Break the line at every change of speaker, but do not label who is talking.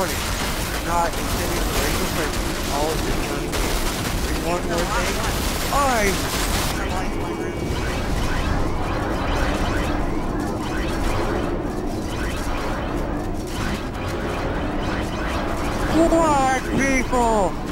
warning. Do not intending to racial prejudice all of this young kids. And one more thing, Black people!